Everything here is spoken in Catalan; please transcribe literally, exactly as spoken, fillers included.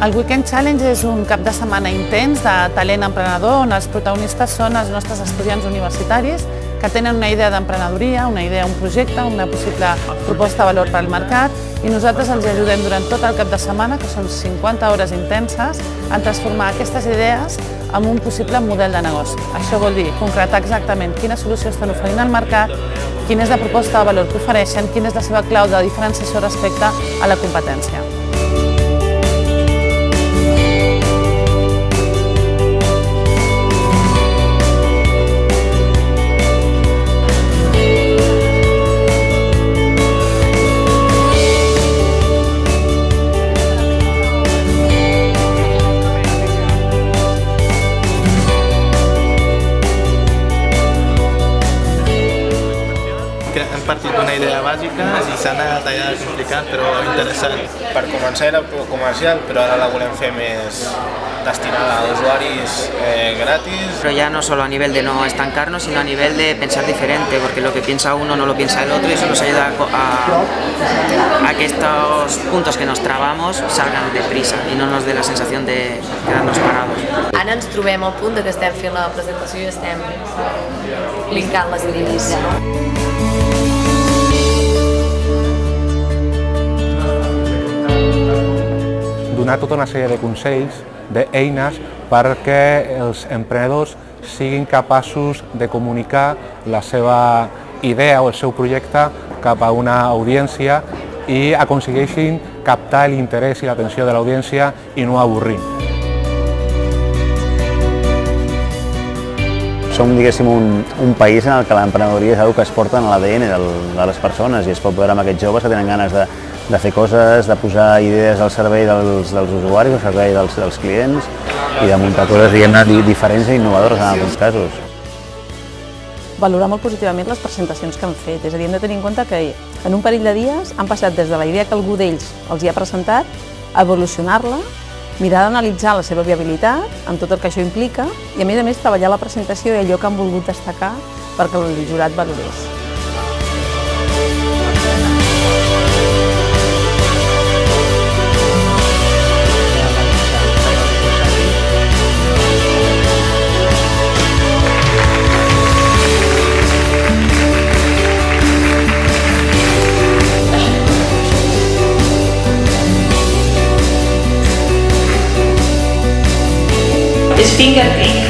El Weekend Challenge és un cap de setmana intens de talent emprenedor on els protagonistes són els nostres estudiants universitaris que tenen una idea d'emprenedoria, una idea, un projecte, una possible proposta de valor per al mercat i nosaltres els ajudem durant tot el cap de setmana, que són cinquanta hores intenses, a transformar aquestes idees en un possible model de negoci. Això vol dir concretar exactament quina solució estan oferint al mercat, quina és la proposta de valor que ofereixen, quina és la seva clau de diferenciació respecte a la competència. Hem partit d'una idea bàsica i s'ha anat allà complicant però interessant. Per començar era comercial, però ara la volem fer més destinada a usuaris eh, gratis. Pero ya no solo a nivel de no estancarnos, sino a nivel de pensar diferente, porque lo que piensa uno no lo piensa el otro y eso nos ayuda a, a que estos puntos que nos trabamos salgan deprisa y no nos dé la sensación de quedarnos parados. Ara ens trobem al punt que estem fent la presentació i estem linkant les idees. Donar tota una sèrie de consells, d'eines, perquè els emprenedors siguin capaços de comunicar la seva idea o el seu projecte cap a una audiència i aconsegueixin captar l'interès i l'atenció de l'audiència i no avorrir. Som, diguéssim, un, un país en el que l'emprenedoria és una que es porta en l'A D N de les persones i es pot veure amb aquests joves que tenen ganes de, de fer coses, de posar idees al servei dels, dels usuaris, al servei dels, dels clients i de muntar coses, diguem-ne, diferents i innovadores en alguns casos. Valorar molt positivament les presentacions que han fet, és a dir, hem de tenir en compte que en un parell de dies han passat des de la idea que algú d'ells els hi ha presentat a evolucionar-la, mirar d'analitzar la seva viabilitat amb tot el que això implica i a més a més treballar la presentació i allò que han volgut destacar perquè el jurat valorés. Fingerprint.